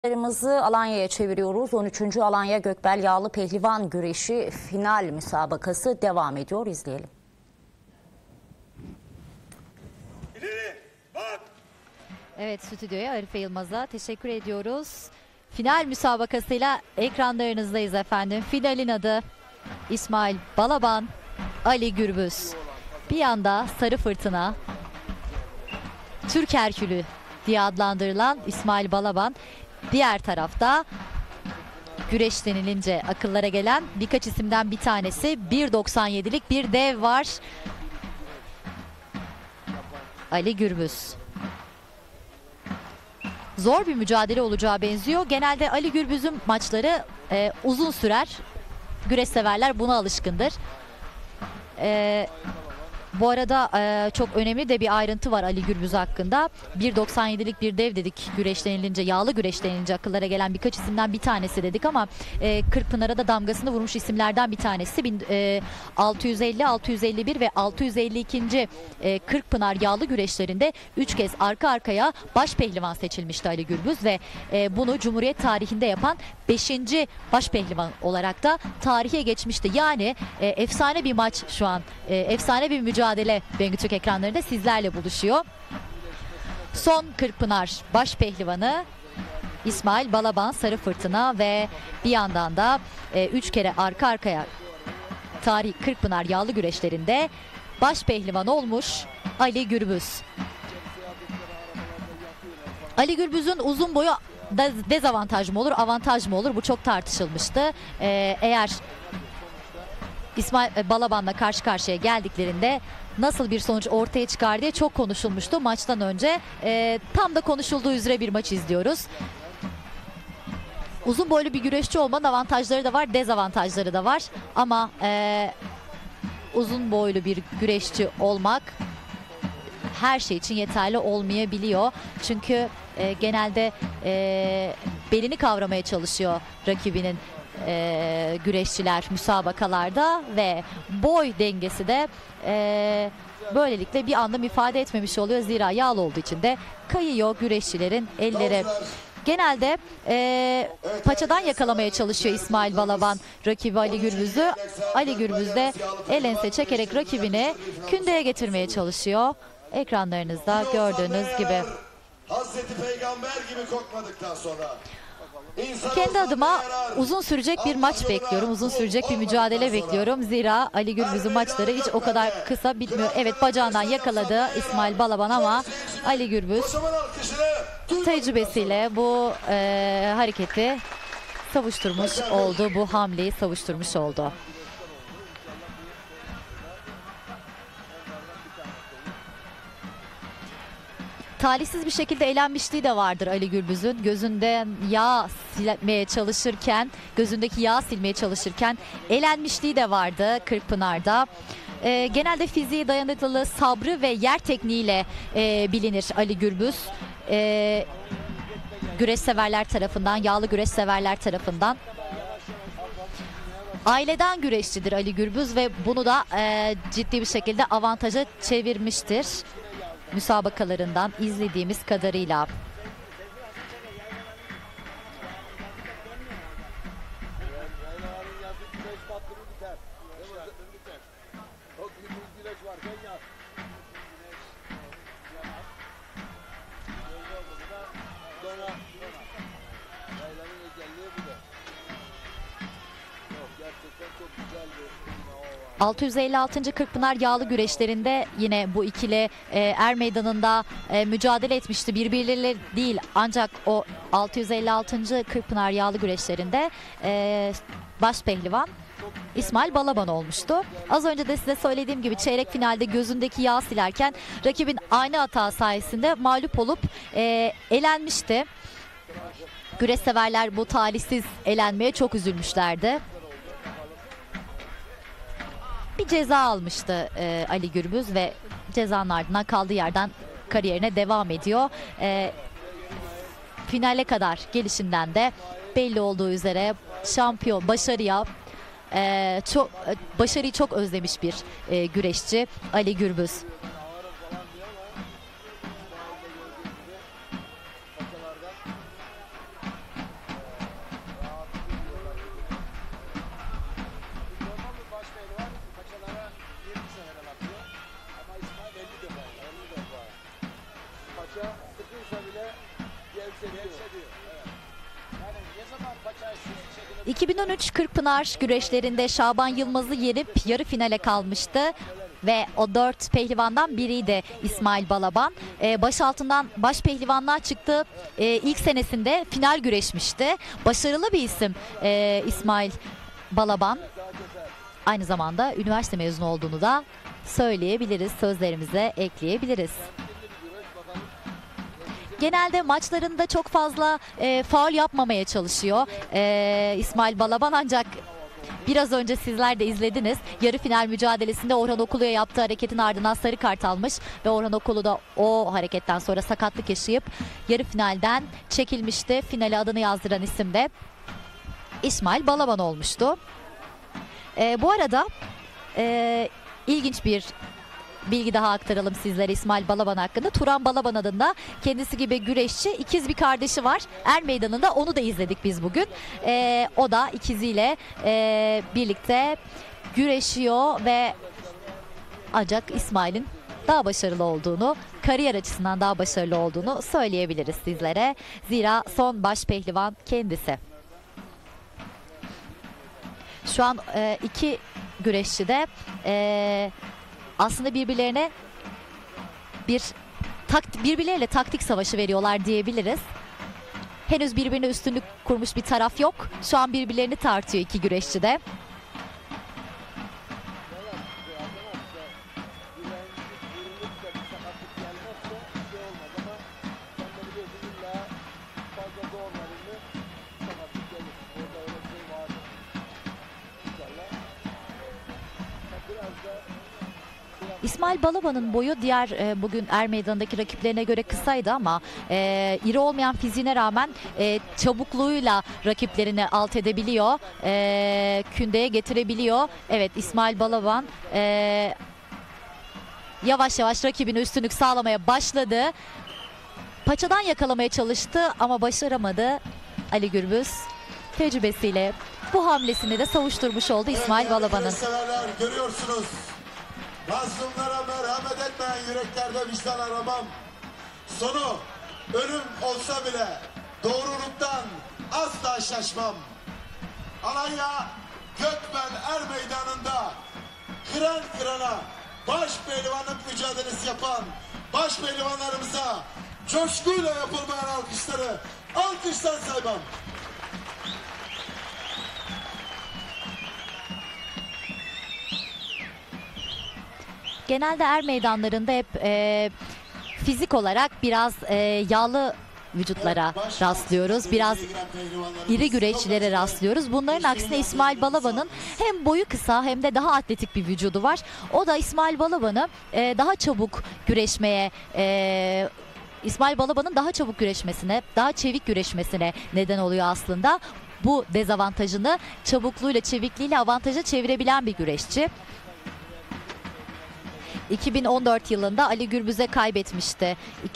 Kararımızı Alanya'ya çeviriyoruz. 13. Alanya Gökbel Yağlı Pehlivan Güreşi final müsabakası devam ediyor. İzleyelim. Evet, stüdyoya Arife Yılmaz'a teşekkür ediyoruz. Final müsabakasıyla ekranlarınızdayız efendim. Finalin adı İsmail Balaban, Ali Gürbüz. Bir yanda Sarı Fırtına, Türk Herkülü diye adlandırılan İsmail Balaban. Diğer tarafta güreş denilince akıllara gelen birkaç isimden bir tanesi, 1.97'lik bir dev var. Ali Gürbüz. Zor bir mücadele olacağı benziyor. Genelde Ali Gürbüz'ün maçları uzun sürer. Güreş severler buna alışkındır. Bu arada çok önemli de bir ayrıntı var Ali Gürbüz hakkında. 1.97'lik bir dev dedik güreş denilince, yağlı güreş denilince akıllara gelen birkaç isimden bir tanesi dedik ama Kırkpınar'a da damgasını vurmuş isimlerden bir tanesi. 650, 651 ve 652. Kırkpınar yağlı güreşlerinde 3 kez arka arkaya baş pehlivan seçilmişti Ali Gürbüz ve bunu Cumhuriyet tarihinde yapan 5. baş pehlivan olarak da tarihe geçmişti. Yani efsane bir maç şu an, efsane bir mücadele Bengü Türk ekranlarında sizlerle buluşuyor. Son Kırkpınar baş pehlivanı İsmail Balaban, Sarı Fırtına ve bir yandan da 3 kere arka arkaya tarih Kırkpınar yağlı güreşlerinde baş pehlivan olmuş Ali Gürbüz. Ali Gürbüz'ün uzun boyu dezavantaj mı olur, avantaj mı olur? Bu çok tartışılmıştı. Eğer İsmail Balaban'la karşı karşıya geldiklerinde nasıl bir sonuç ortaya çıkar diye çok konuşulmuştu maçtan önce. Tam da konuşulduğu üzere bir maç izliyoruz. Uzun boylu bir güreşçi olmanın avantajları da var, dezavantajları da var. Ama uzun boylu bir güreşçi olmak her şey için yeterli olmayabiliyor. Çünkü genelde belini kavramaya çalışıyor rakibinin güreşçiler müsabakalarda ve boy dengesi de böylelikle bir anlam ifade etmemiş oluyor. Zira yağlı olduğu için de kayıyor güreşçilerin elleri. Genelde paçadan yakalamaya çalışıyor İsmail Balaban rakibi Ali Gürbüz'ü. Ali Gürbüz de el ense çekerek rakibini kündeye getirmeye çalışıyor. Ekranlarınızda gördüğünüz gibi. Hazreti Peygamber gibi korkmadıktan sonra. Kendi adıma uzun sürecek bir maç bekliyorum. Uzun sürecek bir mücadele bekliyorum. Zira Ali Gürbüz'ün maçları hiç o kadar kısa bitmiyor. Evet, bacağından yakaladı İsmail Balaban ama Ali Gürbüz tecrübesiyle bu hareketi savuşturmuş oldu. Bu hamleyi savuşturmuş oldu. Talihsiz bir şekilde elenmişliği de vardır Ali Gürbüz'ün. Gözünden yağ silmeye çalışırken, gözündeki yağ silmeye çalışırken elenmişliği de vardı Kırkpınar'da. Genelde fiziği, dayanıklılığı, sabrı ve yer tekniğiyle bilinir Ali Gürbüz. Güreş severler tarafından, yağlı güreş severler tarafından. Aileden güreşçidir Ali Gürbüz ve bunu da ciddi bir şekilde avantaja çevirmiştir. Müsabakalarından izlediğimiz kadarıyla. ...656. Kırkpınar yağlı güreşlerinde yine bu ikili er meydanında mücadele etmişti. Birbirleriyle değil, ancak o 656. Kırkpınar yağlı güreşlerinde baş pehlivan İsmail Balaban olmuştu. Az önce de size söylediğim gibi çeyrek finalde gözündeki yağ silerken rakibin aynı hata sayesinde mağlup olup elenmişti. Güreş severler bu talihsiz elenmeye çok üzülmüşlerdi. Bir ceza almıştı Ali Gürbüz ve cezanın ardından kaldığı yerden kariyerine devam ediyor. Finale kadar gelişinden de belli olduğu üzere şampiyon, başarıyı çok özlemiş bir güreşçi Ali Gürbüz. ...2013 Kırkpınar güreşlerinde Şaban Yılmaz'ı yenip yarı finale kalmıştı. Ve o 4 pehlivandan biriydi İsmail Balaban. Baş altından baş pehlivanlığa çıktı. İlk senesinde final güreşmişti. Başarılı bir isim İsmail Balaban. Aynı zamanda üniversite mezunu olduğunu da söyleyebiliriz. Sözlerimize ekleyebiliriz. Genelde maçlarında çok fazla faul yapmamaya çalışıyor İsmail Balaban, ancak biraz önce sizler de izlediniz. Yarı final mücadelesinde Orhan Okulu'ya yaptığı hareketin ardından sarı kart almış ve Orhan Okulu da o hareketten sonra sakatlık yaşayıp yarı finalden çekilmişti. Finale adını yazdıran isim de İsmail Balaban olmuştu. Bu arada ilginç bir bilgi daha aktaralım sizlere İsmail Balaban hakkında. Turan Balaban adında kendisi gibi güreşçi ikiz bir kardeşi var. Er Meydanı'nda onu da izledik biz bugün. O da ikiziyle birlikte güreşiyor ve ancak İsmail'in daha başarılı olduğunu, kariyer açısından daha başarılı olduğunu söyleyebiliriz sizlere. Zira son baş pehlivan kendisi. Şu an iki güreşçi de aslında birbirleriyle taktik savaşı veriyorlar diyebiliriz. Henüz birbirine üstünlük kurmuş bir taraf yok. Şu an birbirlerini tartıyor iki güreşçi de. İsmail Balaban'ın boyu diğer bugün Er Meydanı'ndaki rakiplerine göre kısaydı ama iri olmayan fiziğine rağmen çabukluğuyla rakiplerini alt edebiliyor. Kündeye getirebiliyor. Evet, İsmail Balaban yavaş yavaş rakibine üstünlük sağlamaya başladı. Paçadan yakalamaya çalıştı ama başaramadı. Ali Gürbüz tecrübesiyle bu hamlesini de savuşturmuş oldu İsmail Balaban'ın. Görüyorsunuz. Mazlumlara merhamet etmeyen yüreklerde vicdan aramam. Sonu ölüm olsa bile doğruluktan asla şaşmam. Alanya Gökmen Er Meydanı'nda kıran kırana baş pehlivanlık mücadelesi yapan baş pehlivanlarımıza coşkuyla yapılmayan alkışları alkışlar saymam. Genelde er meydanlarında hep fizik olarak biraz yağlı vücutlara rastlıyoruz. Biraz iri güreşçilere rastlıyoruz. Bunların aksine İsmail Balaban'ın hem boyu kısa hem de daha atletik bir vücudu var. O da İsmail Balaban'ı daha çabuk güreşmeye İsmail Balaban'ın daha çabuk güreşmesine, daha çevik güreşmesine neden oluyor aslında. Bu dezavantajını çabukluğuyla, çevikliğiyle avantaja çevirebilen bir güreşçi. 2014 yılında Ali Gürbüz'e kaybetmişti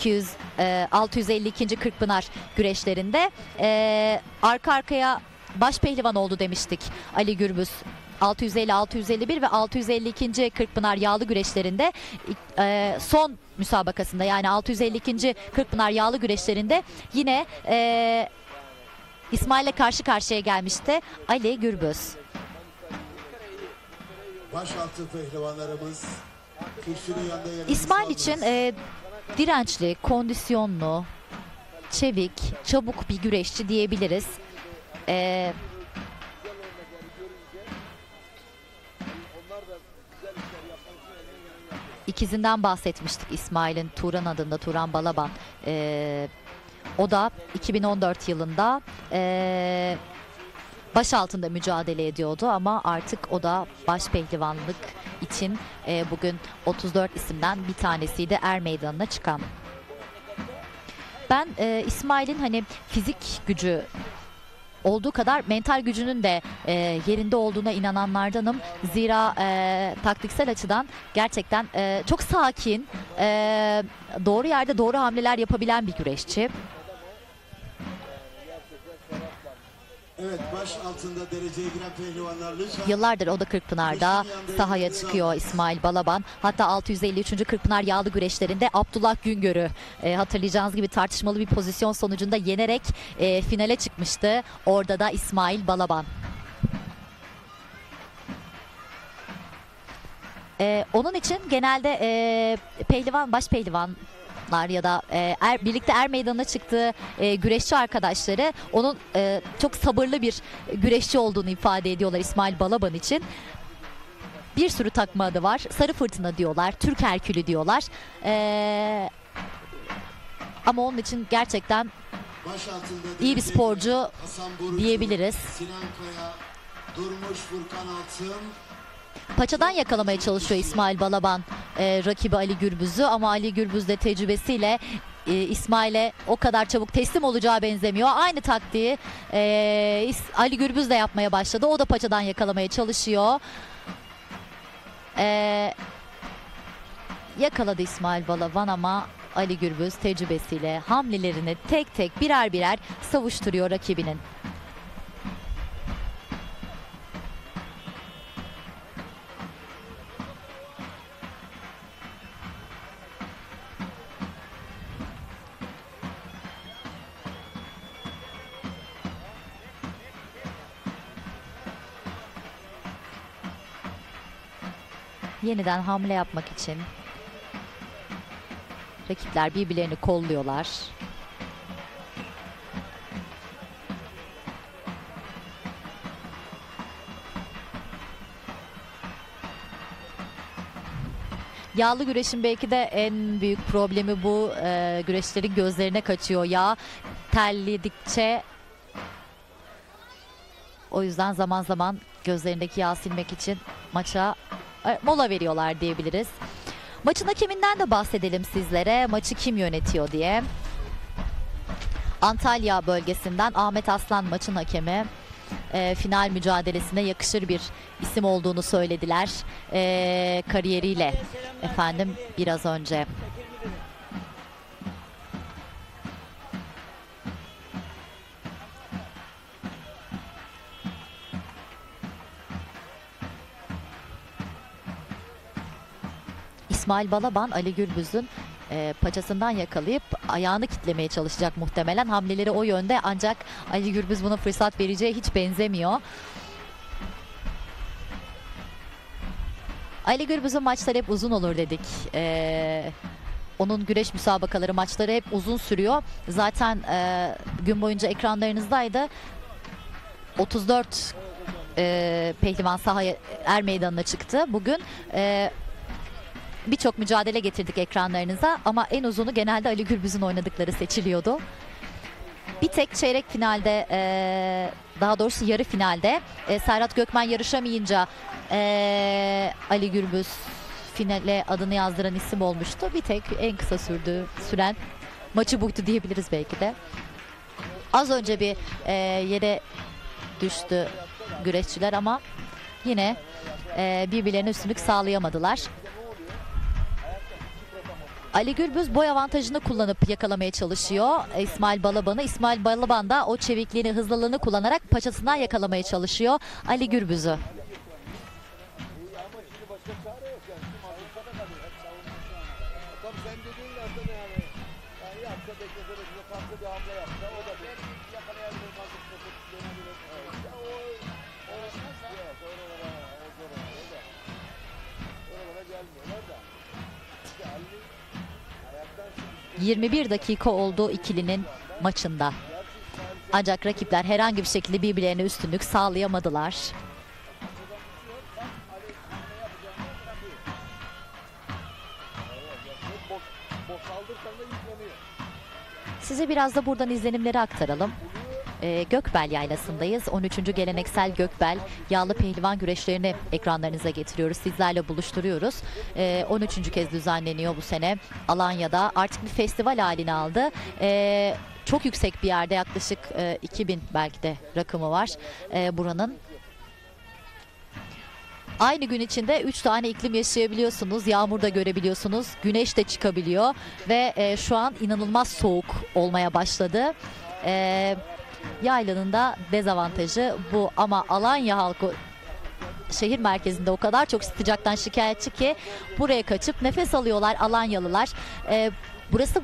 652. Kırkpınar güreşlerinde. Arka arkaya baş pehlivan oldu demiştik Ali Gürbüz. 650, 651 ve 652. Kırkpınar yağlı güreşlerinde son müsabakasında, yani 652. Kırkpınar yağlı güreşlerinde yine İsmail'le karşı karşıya gelmişti Ali Gürbüz. Başaltı pehlivanlarımız İsmail için dirençli, kondisyonlu, çevik, çabuk bir güreşçi diyebiliriz. İkizinden bahsetmiştik İsmail'in, Turan adında, Turan Balaban. O da 2014 yılında baş altında mücadele ediyordu ama artık o da baş pehlivanlık için bugün 34 isimden bir tanesiydi Er Meydanı'na çıkan. Ben İsmail'in hani fizik gücü olduğu kadar mental gücünün de yerinde olduğuna inananlardanım. Zira taktiksel açıdan gerçekten çok sakin, doğru yerde doğru hamleler yapabilen bir güreşçi. Evet, baş altında dereceye giren pehlivanlar lütfen. Yıllardır o da Kırkpınar'da sahaya çıkıyor İsmail Balaban. Hatta 653. Kırkpınar yağlı güreşlerinde Abdullah Güngör'ü hatırlayacağınız gibi tartışmalı bir pozisyon sonucunda yenerek finale çıkmıştı. Orada da İsmail Balaban. Onun için genelde pehlivan, baş pehlivanlar ya da birlikte meydanına çıktığı güreşçi arkadaşları onun çok sabırlı bir güreşçi olduğunu ifade ediyorlar İsmail Balaban için. Bir sürü takma adı var. Sarı Fırtına diyorlar, Türk Herkülü diyorlar. Ama onun için gerçekten Baş altında iyi bir dereceye sporcu giren Hasan Borucu, diyebiliriz. Sinan Kaya, Durmuş Furkan Altın. Paçadan yakalamaya çalışıyor İsmail Balaban rakibi Ali Gürbüz'ü ama Ali Gürbüz de tecrübesiyle İsmail'e o kadar çabuk teslim olacağı benzemiyor. Aynı taktiği Ali Gürbüz de yapmaya başladı. O da paçadan yakalamaya çalışıyor. Yakaladı İsmail Balaban ama Ali Gürbüz tecrübesiyle hamlelerini tek tek birer birer savuşturuyor rakibinin. Yeniden hamle yapmak için rakipler birbirlerini kolluyorlar. Yağlı güreşin belki de en büyük problemi bu. Güreşlerin gözlerine kaçıyor yağ. Terledikçe o yüzden zaman zaman gözlerindeki yağ silmek için maça mola veriyorlar diyebiliriz. Maçın hakeminden de bahsedelim sizlere. Maçı kim yönetiyor diye. Antalya bölgesinden Ahmet Aslan maçın hakemi. Final mücadelesine yakışır bir isim olduğunu söylediler. Kariyeriyle efendim biraz önce. İsmail Balaban Ali Gürbüz'ün paçasından yakalayıp ayağını kitlemeye çalışacak muhtemelen. Hamleleri o yönde ancak Ali Gürbüz buna fırsat vereceği hiç benzemiyor. Ali Gürbüz'ün maçları hep uzun olur dedik. Onun güreş müsabakaları maçları hep uzun sürüyor. Zaten gün boyunca ekranlarınızdaydı. 34 pehlivan sahaya meydanına çıktı. Bugün birçok mücadele getirdik ekranlarınıza ama en uzunu genelde Ali Gürbüz'ün oynadıkları seçiliyordu. Bir tek çeyrek finalde, daha doğrusu yarı finalde Serhat Gökmen yarışamayınca Ali Gürbüz finale adını yazdıran isim olmuştu. Bir tek en kısa süren maçı buydu diyebiliriz belki de. Az önce bir yere düştü güreşçiler ama yine birbirlerine üstünlük sağlayamadılar. Ali Gürbüz boy avantajını kullanıp yakalamaya çalışıyor İsmail Balaban'ı. İsmail Balaban da o çevikliğini, hızlılığını kullanarak paçasından yakalamaya çalışıyor Ali Gürbüz'ü. ...21 dakika oldu ikilinin maçında. Ancak rakipler herhangi bir şekilde birbirlerine üstünlük sağlayamadılar. Size biraz da buradan izlenimleri aktaralım. Gökbel Yaylası'ndayız. 13. geleneksel Gökbel yağlı pehlivan güreşlerini ekranlarınıza getiriyoruz. Sizlerle buluşturuyoruz. 13. kez düzenleniyor bu sene. Alanya'da artık bir festival halini aldı. Çok yüksek bir yerde, yaklaşık 2000 belki de rakımı var buranın. Aynı gün içinde 3 tane iklim yaşayabiliyorsunuz. Yağmur da görebiliyorsunuz. Güneş de çıkabiliyor. Ve şu an inanılmaz soğuk olmaya başladı. Yaylanın da dezavantajı bu, ama Alanya halkı şehir merkezinde o kadar çok sıcaktan şikayetçi ki buraya kaçıp nefes alıyorlar Alanyalılar. Burası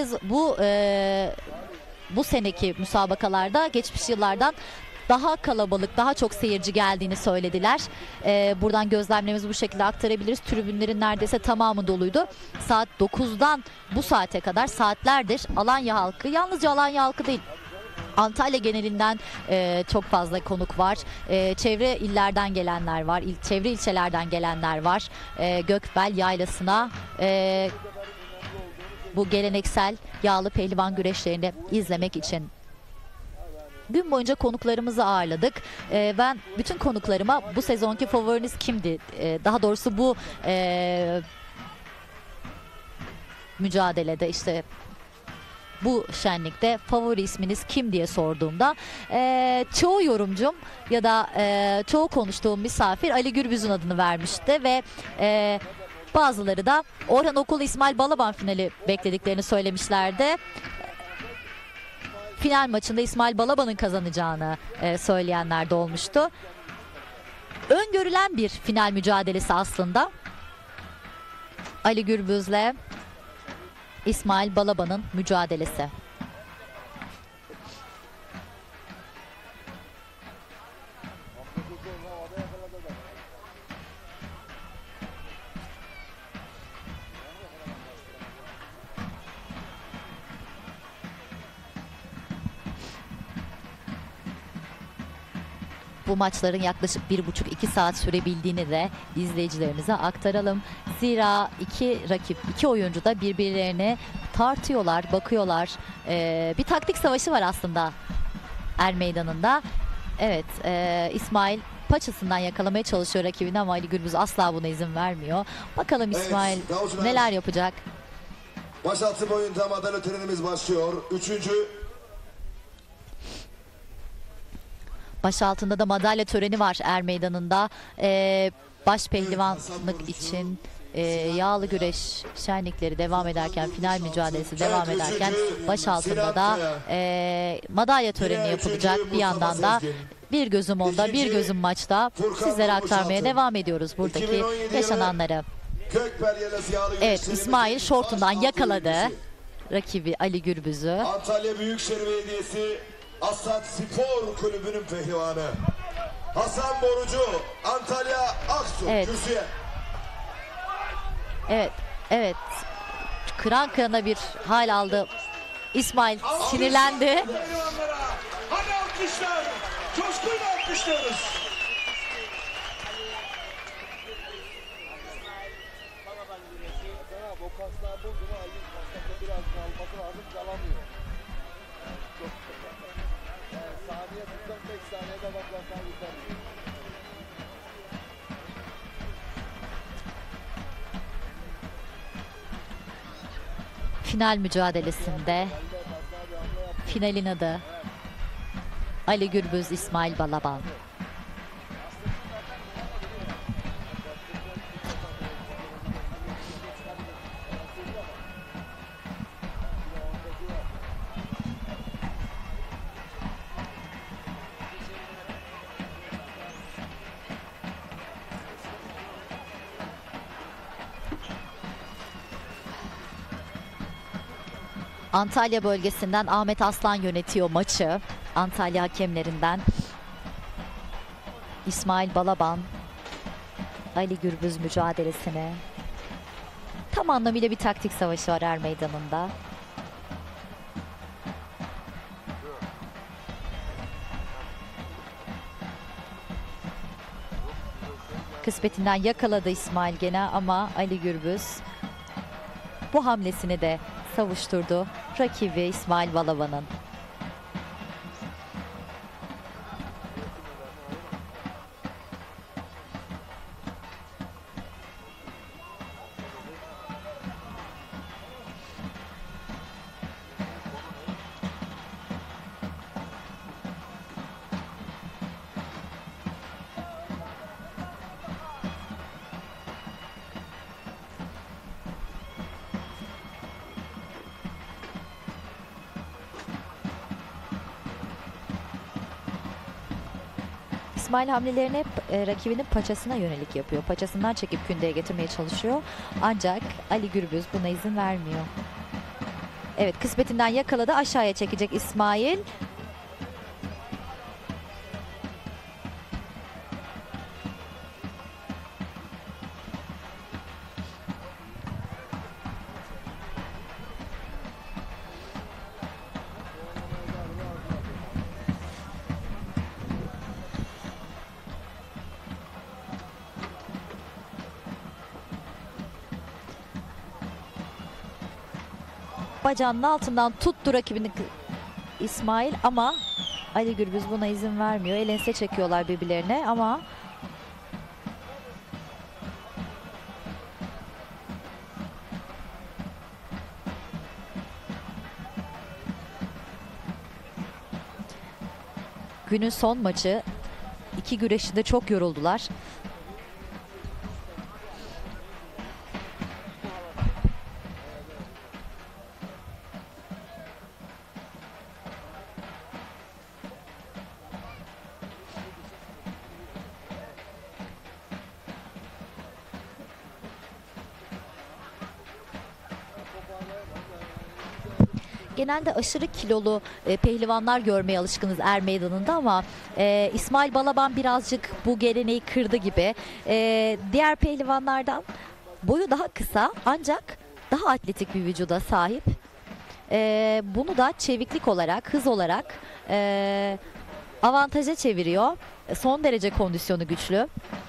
bu seneki müsabakalarda geçmiş yıllardan daha kalabalık, daha çok seyirci geldiğini söylediler. Buradan gözlemlerimizi bu şekilde aktarabiliriz. Tribünlerin neredeyse tamamı doluydu. Saat 9'dan bu saate kadar saatlerdir Alanya halkı, yalnızca Alanya halkı değil, Antalya genelinden çok fazla konuk var. Çevre illerden gelenler var. Çevre ilçelerden gelenler var. Gökbel Yaylası'na bu geleneksel yağlı pehlivan güreşlerini izlemek için. Gün boyunca konuklarımızı ağırladık. Ben bütün konuklarıma bu sezonki favoriniz kimdi? Daha doğrusu bu mücadelede, işte bu şenlikte favori isminiz kim diye sorduğumda çoğu yorumcum ya da çoğu konuştuğum misafir Ali Gürbüz'ün adını vermişti ve bazıları da Orhan Okul İsmail Balaban finali beklediklerini söylemişlerdi. Final maçında İsmail Balaban'ın kazanacağını söyleyenler de olmuştu. Öngörülen bir final mücadelesi aslında. Ali Gürbüz'le İsmail Balaban'ın mücadelesi. Bu maçların yaklaşık 1,5-2 saat sürebildiğini de izleyicilerimize aktaralım. Zira iki oyuncu da birbirlerini tartıyorlar, bakıyorlar. Bir taktik savaşı var aslında Er Meydanı'nda. Evet, İsmail paçasından yakalamaya çalışıyor rakibini ama Ali Gürbüz asla buna izin vermiyor. Bakalım İsmail neler yapacak? Başaltı boyunda madalya törenimiz başlıyor. Baş altında da madalya töreni var Er Meydanı'nda. Baş pehlivanlık için yağlı güreş şenlikleri devam ederken, final mücadelesi devam ederken baş altında da madalya töreni yapılacak. Bir yandan da bir gözüm onda, bir gözüm maçta. Sizlere aktarmaya devam ediyoruz buradaki yaşananları. Evet, İsmail şortundan yakaladı rakibi Ali Gürbüz'ü. Antalya Büyükşehir Belediyesi Asat Spor Kulübü'nün pehlivanı Hasan Borucu, Antalya Aksu. Evet. Kürsüye. Evet. Kıran kırana bir hal aldı. İsmail sinirlendi. Hadi alkışlar. Coşkuyla alkışlıyoruz. Final mücadelesinde finalin adı Ali Gürbüz, İsmail Balaban. Antalya bölgesinden Ahmet Aslan yönetiyor maçı. Antalya hakemlerinden İsmail Balaban Ali Gürbüz mücadelesine. Tam anlamıyla bir taktik savaşı var Er Meydanı'nda. Kısmetinden yakaladı İsmail gene ama Ali Gürbüz bu hamlesini de savuşturdu rakibi İsmail Balaban'ın. İsmail hamlelerini hep rakibinin paçasına yönelik yapıyor. Paçasından çekip kündeye getirmeye çalışıyor. Ancak Ali Gürbüz buna izin vermiyor. Evet, kısmetinden yakaladı. Aşağıya çekecek İsmail. Bacağının altından tuttu rakibini İsmail ama Ali Gürbüz buna izin vermiyor. El ense çekiyorlar birbirlerine ama günün son maçı. İki güreşçide çok yoruldular. Genelde aşırı kilolu pehlivanlar görmeye alışkınız er meydanında ama İsmail Balaban birazcık bu geleneği kırdı gibi. Diğer pehlivanlardan boyu daha kısa ancak daha atletik bir vücuda sahip. Bunu da çeviklik olarak, hız olarak avantaja çeviriyor. Son derece kondisyonu güçlü.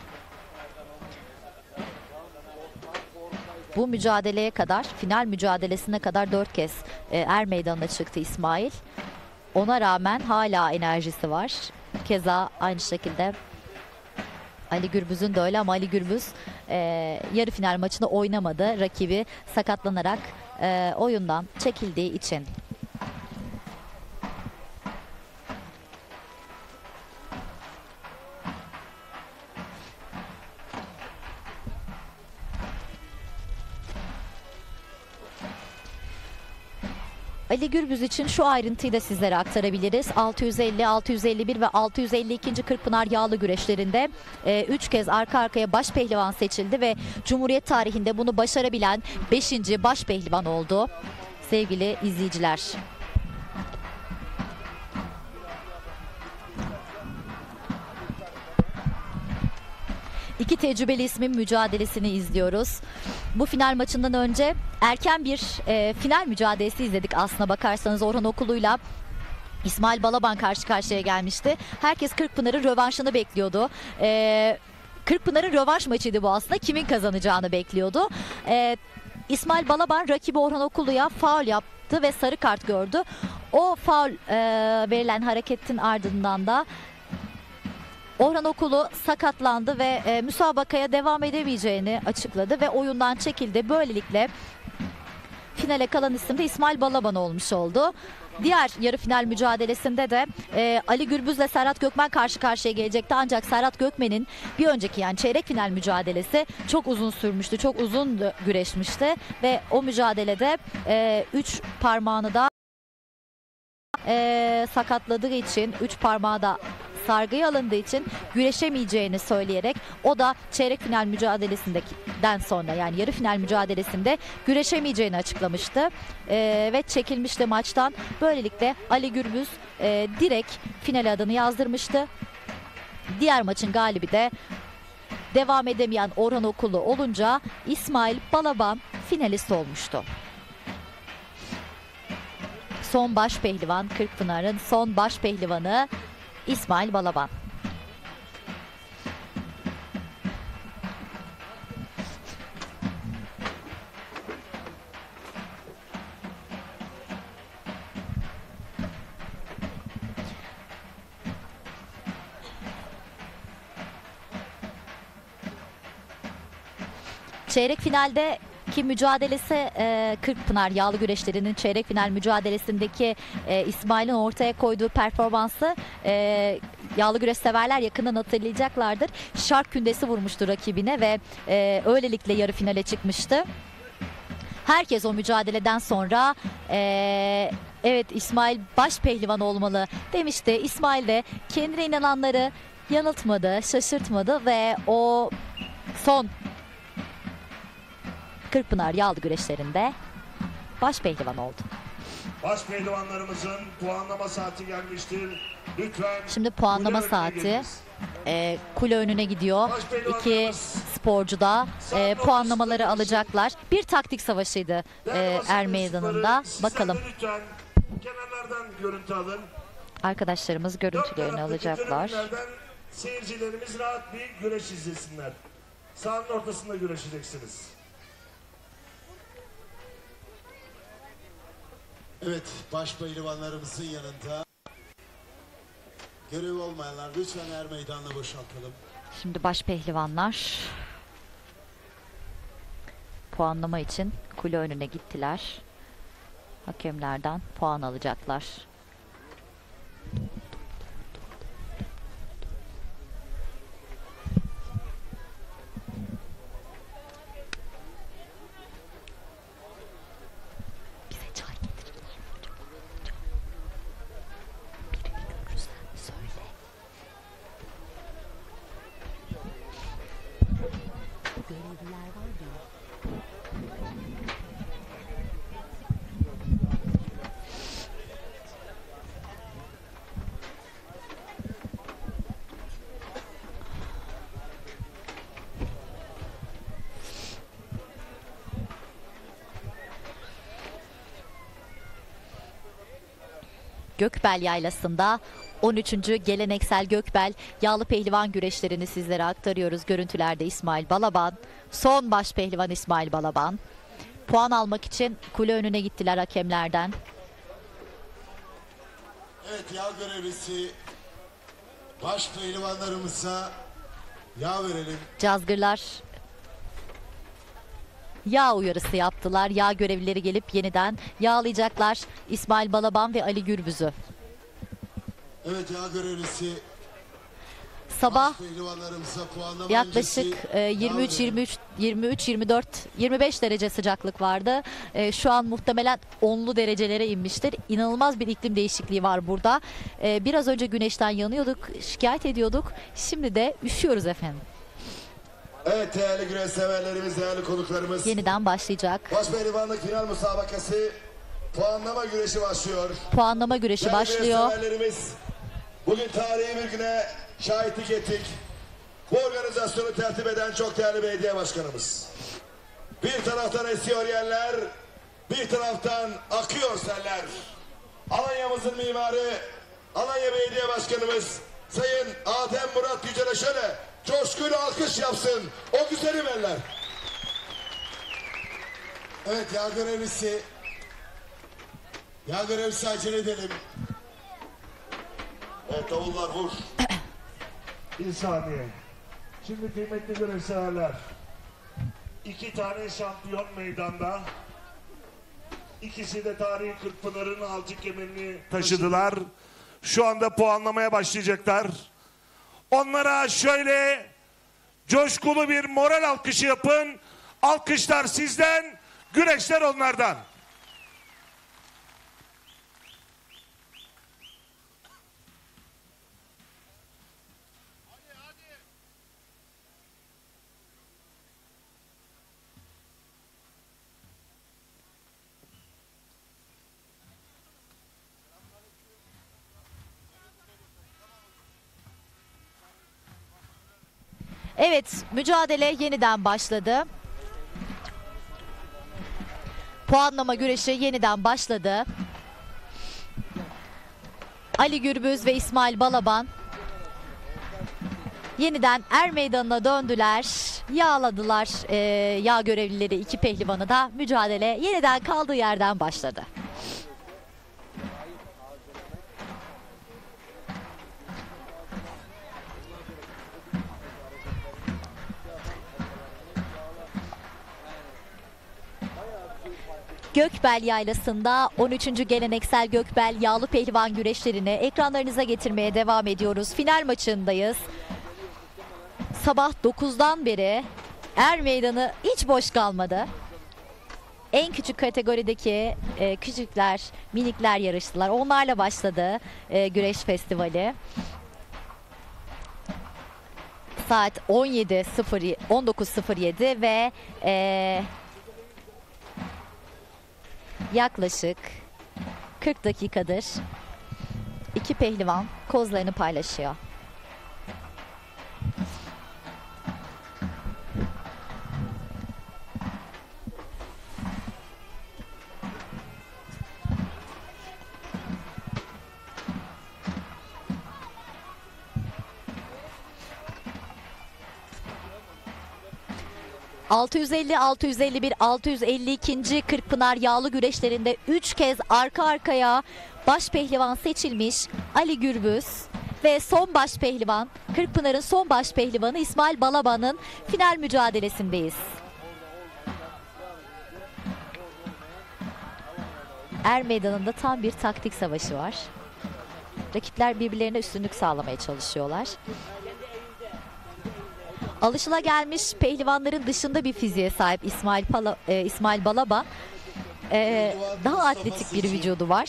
Bu mücadeleye kadar, final mücadelesine kadar 4 kez er meydanına çıktı İsmail. Ona rağmen hala enerjisi var. Keza aynı şekilde Ali Gürbüz'ün de öyle ama Ali Gürbüz yarı final maçında oynamadı. Rakibi sakatlanarak oyundan çekildiği için. Ali Gürbüz için şu ayrıntıyı da sizlere aktarabiliriz. 650, 651 ve 652. Kırkpınar yağlı güreşlerinde 3 kez arka arkaya baş pehlivan seçildi ve Cumhuriyet tarihinde bunu başarabilen 5. baş pehlivan oldu. Sevgili izleyiciler. İki tecrübeli ismin mücadelesini izliyoruz. Bu final maçından önce erken bir final mücadelesi izledik aslına bakarsanız. Orhan Okulu'yla İsmail Balaban karşı karşıya gelmişti. Herkes Kırkpınar'ın rövanşını bekliyordu. Kırkpınar'ın rövanş maçıydı bu aslında. Kimin kazanacağını bekliyordu. İsmail Balaban rakibi Orhan Okulu'ya faul yaptı ve sarı kart gördü. O faul verilen hareketin ardından da Orhan Okulu sakatlandı ve müsabakaya devam edemeyeceğini açıkladı ve oyundan çekildi. Böylelikle finale kalan isim de İsmail Balaban olmuş oldu. Diğer yarı final mücadelesinde de Ali Gürbüz'le Serhat Gökmen karşı karşıya gelecekti. Ancak Serhat Gökmen'in bir önceki yani çeyrek final mücadelesi çok uzun sürmüştü. Çok uzun güreşmişti ve o mücadelede 3 parmağını da sakatladığı için 3 parmağı da sargıya alındığı için güreşemeyeceğini söyleyerek o da çeyrek final mücadelesinden sonra yani yarı final mücadelesinde güreşemeyeceğini açıklamıştı ve çekilmişti maçtan. Böylelikle Ali Gürbüz direkt final adını yazdırmıştı. Diğer maçın galibi de devam edemeyen Orhan Okulu olunca İsmail Balaban finalist olmuştu. Son baş pehlivan, Kırkpınar'ın son baş pehlivanı İsmail Balaban. Çeyrek finalde ki mücadelesi Kırkpınar yağlı güreşlerinin çeyrek final mücadelesindeki İsmail'in ortaya koyduğu performansı yağlı güreş severler yakından hatırlayacaklardır. Şark kündesi vurmuştu rakibine ve öylelikle yarı finale çıkmıştı. Herkes o mücadeleden sonra evet İsmail baş pehlivan olmalı demişti. İsmail de kendine inananları yanıltmadı, şaşırtmadı ve o son Kırkpınar yağlı güreşlerinde baş pehlivan oldu. Baş pehlivanlarımızın puanlama saati gelmiştir. Lütfen. Şimdi puanlama kule önüne saati geliniz. kule önüne gidiyor. İki sporcu da puanlamaları alacaklar. Bir taktik savaşıydı Değerli basın er meydanında. mensupları, sizler de Bakalım lütfen kenarlardan görüntü alın. arkadaşlarımız Dört görüntülerini taraftaki alacaklar. tribünlerden seyircilerimiz rahat bir güreş izlesinler. Sahanın ortasında güreşeceksiniz. Evet, baş pehlivanlarımızın yanında görevi olmayanlar lütfen er meydanına boşaltalım. Şimdi baş pehlivanlar puanlama için kule önüne gittiler. Hakemlerden puan alacaklar. Bize çay getirirler mi acaba? Birini görürsen söyle. Görevliler var ya. Gökbel Yaylası'nda 13. geleneksel Gökbel yağlı pehlivan güreşlerini sizlere aktarıyoruz. Görüntülerde İsmail Balaban, son baş pehlivan İsmail Balaban. Puan almak için kule önüne gittiler hakemlerden. Evet, yağ görevlisi baş pehlivanlarımıza yağ verelim. Cazgırlar yağ uyarısı yaptılar. Yağ görevlileri gelip yeniden yağlayacaklar İsmail Balaban ve Ali Gürbüz'ü. Evet, yağ görevlisi Sabah baş pehlivanlarımıza puanlama yaklaşık öncesi 23 yağ verelim. 24 25 derece sıcaklık vardı. Şu an muhtemelen 10'lu derecelere inmiştir. İnanılmaz bir iklim değişikliği var burada. Biraz önce güneşten yanıyorduk, şikayet ediyorduk. Şimdi de üşüyoruz efendim. Evet değerli güreş severlerimiz, değerli konuklarımız. Yeniden başlayacak. Baş pehlivanlık final müsabakası puanlama güreşi başlıyor. Puanlama güreşi Değerli başlıyor. güreş severlerimiz, bugün tarihi bir güne şahitlik ettik. Bu organizasyonu tertip eden çok değerli belediye başkanımız. Bir taraftan esiyor yerler, bir taraftan akıyor seller. Alanya'mızın mimarı, Alanya Belediye Başkanımız Sayın Adem Murat Yücel'e şöyle coşkuyla alkış yapsın. O güzelim eller. Evet, yağ görevlisi acele edelim. Evet davullar vur. Bir saniye. Şimdi kıymetli güreşseverler. 2 tane şampiyon meydanda. İkisi de tarihi Kırkpınar'ın alçı kemerini taşıdılar. Şu anda puanlamaya başlayacaklar. Onlara şöyle coşkulu bir moral alkışı yapın. Alkışlar sizden, güreşler onlardan. Evet, mücadele yeniden başladı. Puanlama güreşi yeniden başladı. Ali Gürbüz ve İsmail Balaban yeniden er meydanına döndüler. Yağladılar yağ görevlileri iki pehlivanı da. Mücadele yeniden kaldığı yerden başladı. Gökbel Yaylası'nda 13. geleneksel Gökbel yağlı pehlivan güreşlerini ekranlarınıza getirmeye devam ediyoruz. Final maçındayız. Sabah 9'dan beri er meydanı hiç boş kalmadı. En küçük kategorideki küçükler, minikler yarıştılar. Onlarla başladı güreş festivali. Saat 19.07 ve yaklaşık 40 dakikadır iki pehlivan kozlarını paylaşıyor. ...650, 651, 652. Kırkpınar yağlı güreşlerinde 3 kez arka arkaya baş pehlivan seçilmiş Ali Gürbüz ve son baş pehlivan, Kırkpınar'ın son baş pehlivanı İsmail Balaban'ın final mücadelesindeyiz. Er meydanında tam bir taktik savaşı var. Rakipler birbirlerine üstünlük sağlamaya çalışıyorlar. Alışılagelmiş pehlivanların dışında bir fiziğe sahip İsmail Balaban. Daha atletik bir vücudu var.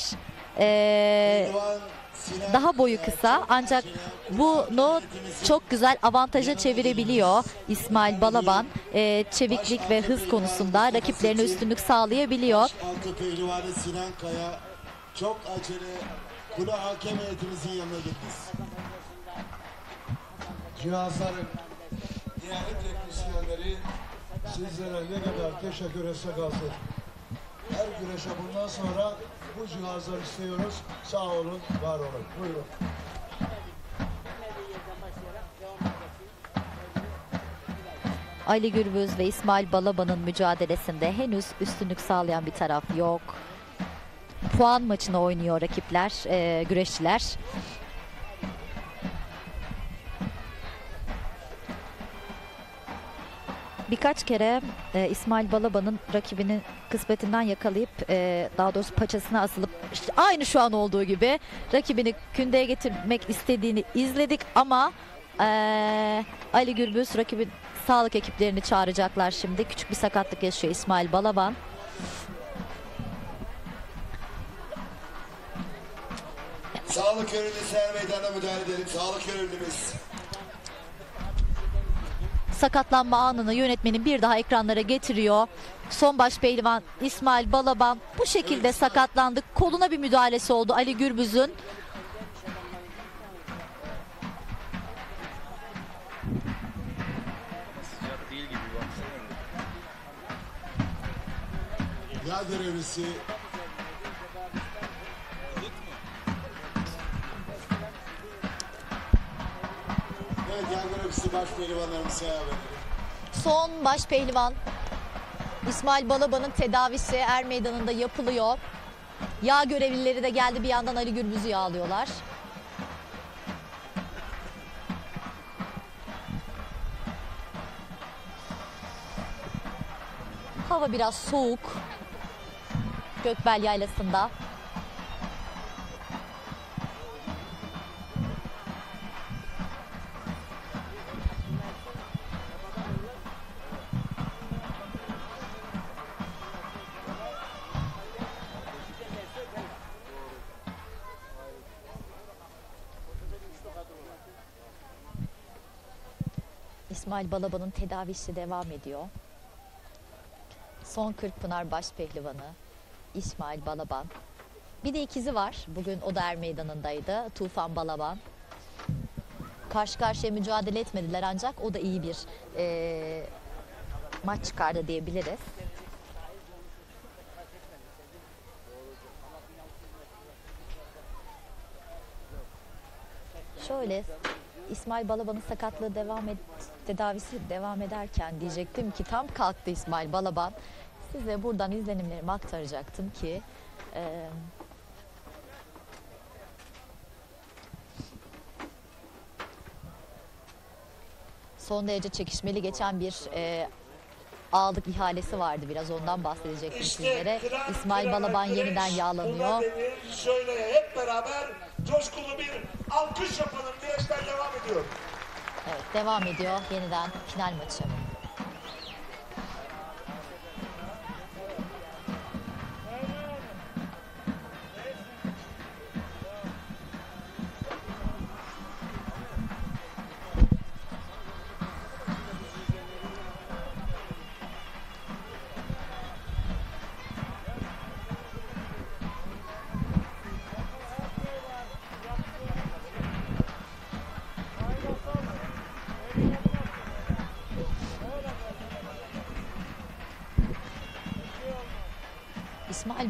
Daha boyu kısa, ancak bunu çok güzel avantaja çevirebiliyor İsmail Balaban. Çeviklik ve hız konusunda rakiplerine üstünlük sağlayabiliyor. Halkı pehlivanı Sinan Kaya çok acele kule hakem heyetimizin yanına gittiniz. Cihazların değerli teknisyenleri sizlere ne kadar teşekkür etsek azdır. Her güreşe bundan sonra bu cihazları istiyoruz. Sağ olun, var olun. Buyurun. Ali Gürbüz ve İsmail Balaban'ın mücadelesinde henüz üstünlük sağlayan bir taraf yok. Puan maçını oynuyor rakipler, güreşçiler. Birkaç kere İsmail Balaban'ın rakibinin kısmetinden yakalayıp daha doğrusu paçasına asılıp işte aynı şu an olduğu gibi rakibini kündeye getirmek istediğini izledik ama Ali Gürbüz rakibin sağlık ekiplerini çağıracaklar şimdi. Küçük bir sakatlık yaşıyor İsmail Balaban. Sağlık görevlisi her meydana müdahale edelim. Sağlık görevlimiz. Sakatlanma anını yönetmenin bir daha ekranlara getiriyor. Son baş pehlivan İsmail Balaban bu şekilde sakatlandı. Koluna bir müdahalesi oldu Ali Gürbüz'ün. Yağ görevlisi evet, yağ görevlisi baş pehlivanlarımıza verelim. Son baş pehlivan İsmail Balaban'ın tedavisi Er Meydanı'nda yapılıyor. Yağ görevlileri de geldi, bir yandan Ali Gürbüz'ü yağlıyorlar. Hava biraz soğuk. Gökbel Yaylası'nda. İsmail Balaban'ın tedavisi devam ediyor. Son Kırkpınar baş pehlivanı İsmail Balaban. Bir de ikizi var. Bugün o da Er Meydanı'ndaydı. Tufan Balaban. Karşı karşıya mücadele etmediler ancak o da iyi bir maç çıkardı diyebiliriz. Şöyle İsmail Balaban'ın sakatlığı tedavisi devam ederken diyecektim ki tam kalktı İsmail Balaban. Size buradan izlenimlerimi aktaracaktım ki son derece çekişmeli geçen bir ağırlık ihalesi vardı. Biraz ondan bahsedecektim sizlere. İsmail Balaban yeniden yağlanıyor. Şöyle hep beraber coşkulu bir alkış yapalım. Güreşler devam ediyor. Evet, devam ediyor yeniden final maçı.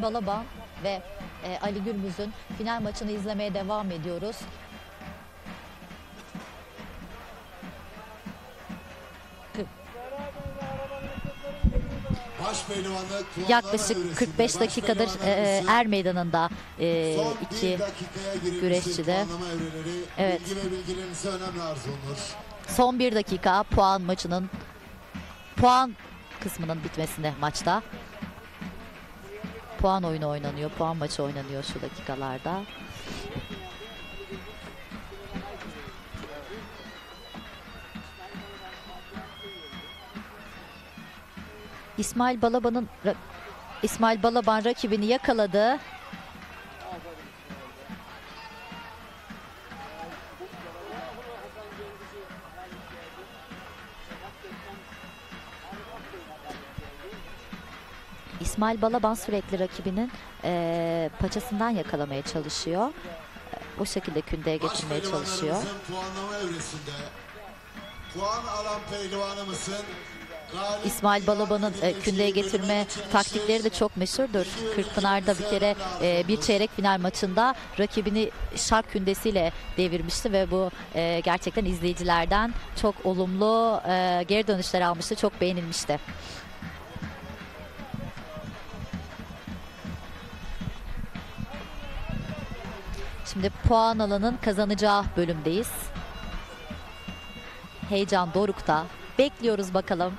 Balaban ve Ali Gürbüz'ün final maçını izlemeye devam ediyoruz. Yaklaşık 45 dakikadır Er Meydanı'nda iki güreşçi de. Evet. Son bir dakika puan kısmının bitmesine maçta. Puan oyunu oynanıyor. Puan maçı oynanıyor şu dakikalarda. İsmail Balaban rakibini yakaladı. İsmail Balaban sürekli rakibinin paçasından yakalamaya çalışıyor. O şekilde kündeye getirmeye çalışıyor. Puanlama evresinde puan alan pehlivanımızın İsmail Balaban'ın kündeye getirme taktikleri de çok meşhurdur. Kırkpınar'da bir kere bir çeyrek final maçında rakibini şark kündesiyle devirmişti ve bu gerçekten izleyicilerden çok olumlu geri dönüşler almıştı. Çok beğenilmişti. Şimdi puan alanın kazanacağı bölümdeyiz. Heyecan dorukta. Bekliyoruz bakalım.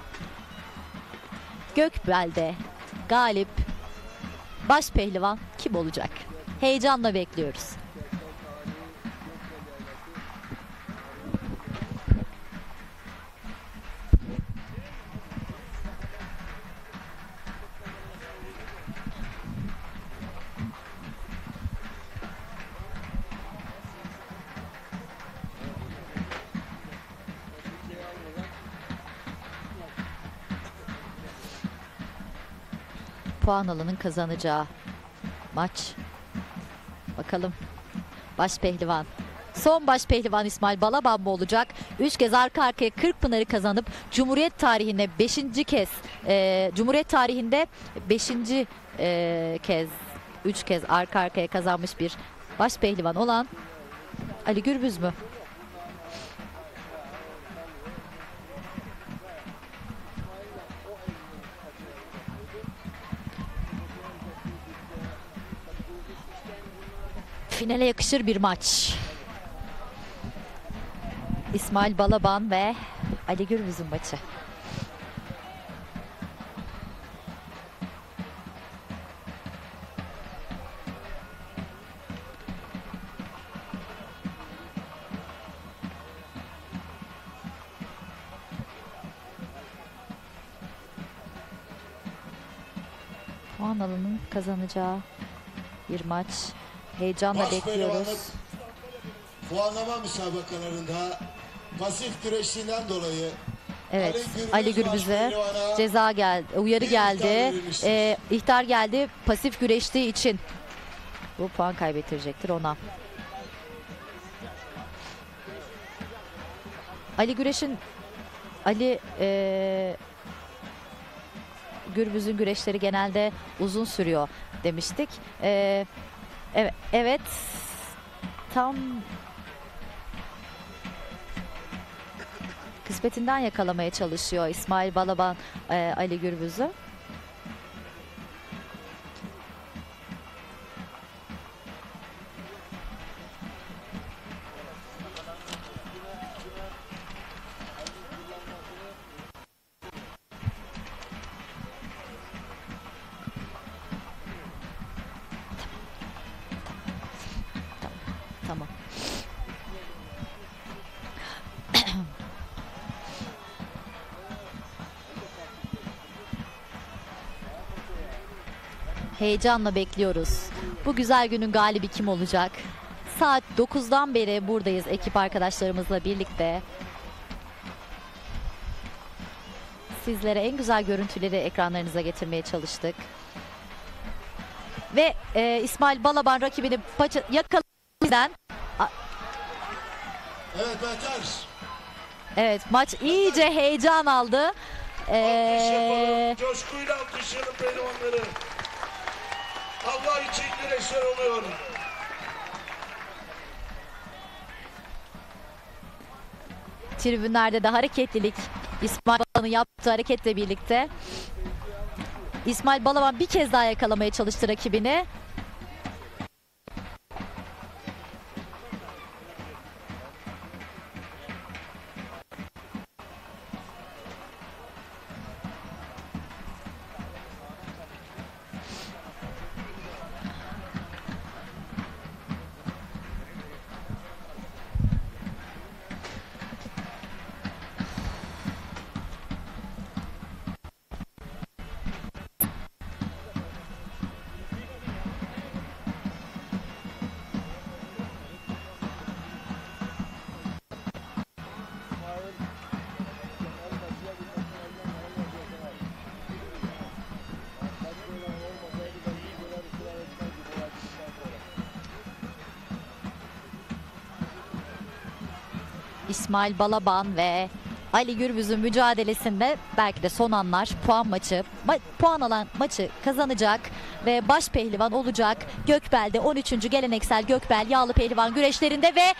Gökbel'de galip baş pehlivan kim olacak? Heyecanla bekliyoruz. Puan alanın kazanacağı maç. Bakalım. Baş pehlivan. Son baş pehlivan İsmail Balaban mı olacak? 3 kez arka arkaya Kırkpınar'ı kazanıp Cumhuriyet tarihinde 5. kez Cumhuriyet tarihinde 5. kez 3 kez arka arkaya kazanmış bir baş pehlivan olan Ali Gürbüz mü? Finale yakışır bir maç. İsmail Balaban ve Ali Gürbüz'ün maçı. Puan alanın kazanacağı bir maç. Heyecanla bekliyoruz. Puanlama müsabakalarında pasif güreşinden dolayı Evet, Ali Gürbüz'e ceza geldi, uyarı geldi, ihtar geldi pasif güreştiği için. Bu puan kaybettirecektir ona. Ali Gürbüz'ün güreşleri genelde uzun sürüyor demiştik. Evet, tam kısmetinden yakalamaya çalışıyor İsmail Balaban Ali Gürbüz'ü. Tamam. Heyecanla bekliyoruz. Bu güzel günün galibi kim olacak? Saat 9'dan beri buradayız ekip arkadaşlarımızla birlikte. Sizlere en güzel görüntüleri ekranlarınıza getirmeye çalıştık. Ve İsmail Balaban rakibini yakalayan. Evet Behter. Evet, maç iyice heyecan aldı. Alkış yapalım, coşkuyla alkışlayalım pehlivanları. Allah için güreşler oluyor. Tribünlerde de hareketlilik. İsmail Balaban'ın yaptığı hareketle birlikte. İsmail Balaban bir kez daha yakalamaya çalıştı rakibini. İsmail Balaban ve Ali Gürbüz'ün mücadelesinde belki de son anlar puan alan maçı kazanacak ve baş pehlivan olacak. Gökbel'de 13. geleneksel Gökbel yağlı pehlivan güreşlerinde ve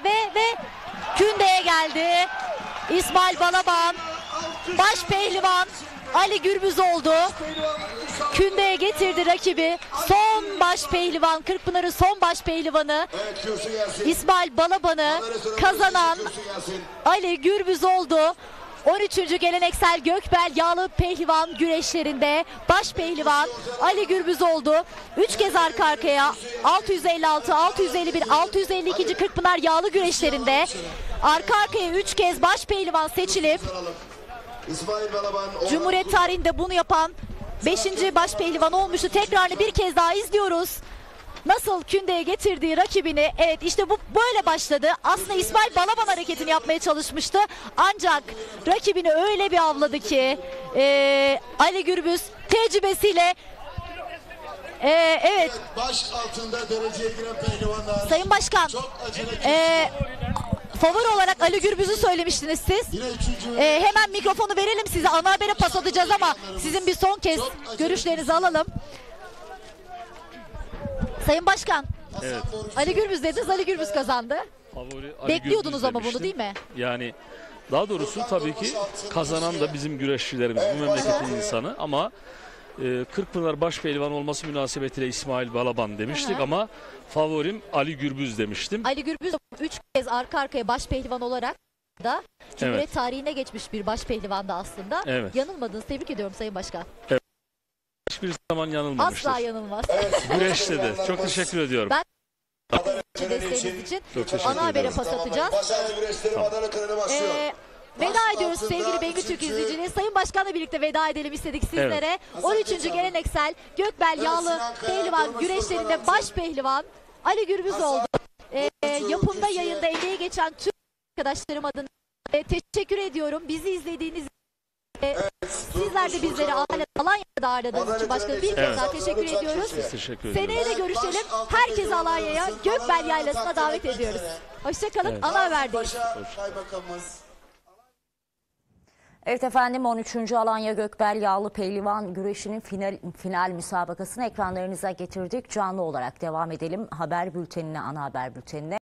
kündeye geldi. İsmail Balaban baş pehlivan Ali Gürbüz oldu. Kündeye getirdi rakibi. Son baş pehlivan, Kırkpınar'ın son baş pehlivanı İsmail Balaban'ı kazanan Ali Gürbüz oldu. 13. geleneksel Gökbel yağlı pehlivan güreşlerinde baş pehlivan Ali Gürbüz oldu. 3 kez arka arkaya 656, 651, 652. Kırkpınar yağlı güreşlerinde arka arkaya 3 kez baş pehlivan seçilip Cumhuriyet tarihinde bunu yapan 5. baş pehlivan olmuştu. Tekrarını bir kez daha izliyoruz. Nasıl kündeye getirdiği rakibini. Evet, işte bu böyle başladı. Aslında İsmail Balaban hareketini yapmaya çalışmıştı. Ancak rakibini öyle bir avladı ki Ali Gürbüz tecrübesiyle evet. Baş altında dereceye giren pehlivanlar. Sayın Başkan, Çok acele favori olarak Ali Gürbüz'ü söylemiştiniz siz. Yine üçüncü. Hemen mikrofonu verelim size. Ana habere pas atacağız ama sizin bir son kez görüşlerinizi alalım. Sayın Başkan, Evet. Ali Gürbüz dediniz, Ali Gürbüz kazandı. Favori Ali Bekliyordunuz Gürbüz ama bunu demiştim. değil mi? Yani daha doğrusu tabii ki kazanan da bizim güreşçilerimiz, bu memleketin insanı ama Kırkpınar baş pehlivan olması münasebetiyle İsmail Balaban demiştik ama favorim Ali Gürbüz demiştim. Ali Gürbüz 3 kez arka arkaya baş pehlivan olarak da Cumhuriyet tarihine geçmiş bir baş pehlivan da aslında. Evet. Yanılmadınız. Tebrik ediyorum Sayın Başkan. Hiçbir zaman yanılmamıştır. Asla yanılmaz. Güreşte de. Çok teşekkür ediyorum. Ben desteğiniz için Çok teşekkür ana habere ederim. pas atacağız. Başarılı güreşleri madalya töreni başlıyor. Veda ediyoruz sevgili Bengü Türk izleyicileri. Sayın Başkan'la birlikte veda edelim istedik sizlere. 13. geleneksel Gökbel yağlı pehlivan güreşlerinde baş pehlivan Ali Gürbüz oldu. Yapımda yayında emeği geçen tüm arkadaşlarım adına teşekkür ediyorum. Bizi izlediğiniz sizler de bizleri Alanya'da ağırladığınız için başkanım bir kez daha teşekkür ediyoruz. Teşekkür ediyorum. Seneye de görüşelim. Herkesi Alanya'ya Gökbel Yaylası'na davet ediyoruz. Hoşçakalın. Ana haberdeyiz. Kaymakamımız. Evet efendim, 13. Alanya Gökbel yağlı pehlivan güreşinin final müsabakasını ekranlarınıza getirdik. Canlı olarak devam edelim haber bültenine, ana haber bültenine.